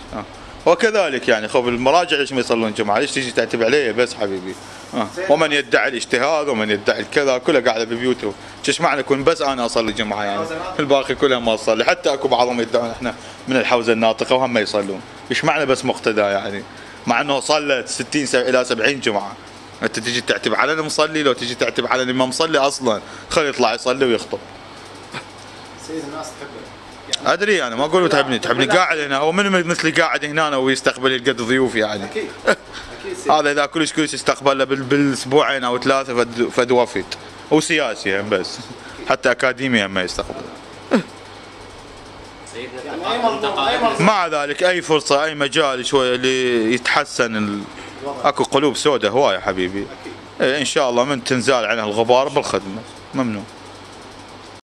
وكذلك يعني خب المراجع ليش ما يصلون جمعه؟ ليش تجي تعتب علي بس حبيبي؟ ومن يدعي الاجتهاد ومن يدعي الكذا كله قاعده ببيوته، ايش معنى يكون بس انا اصلي جمعه يعني؟ الباقي كلهم ما اصلي، حتى اكو بعضهم يدعون احنا من الحوزه الناطقه وهم ما يصلون، ايش معنى بس مقتدى يعني؟ مع انه صلى 60 الى 70 جمعه. انت تجي تعتب على المصلي، لو تجي تعتب على اللي ما مصلي اصلا خليه يطلع يصلي ويخطب. سيد الناس تحبه. ادري انا ما اقول تحبني قاعد هنا، هو من مثلي قاعد هنا ويستقبل يلقى ضيوف يعني. اكيد هذا اذا كلش يستقبله بالاسبوعين او ثلاثه فد وفد، وسياسي هم بس حتى اكاديمي هم ما يستقبل. يعني مع ذلك اي فرصه اي مجال شويه اللي يتحسن اكو قلوب سوداء هوايه حبيبي. ان شاء الله من تنزال عنها الغبار بالخدمه. ممنون.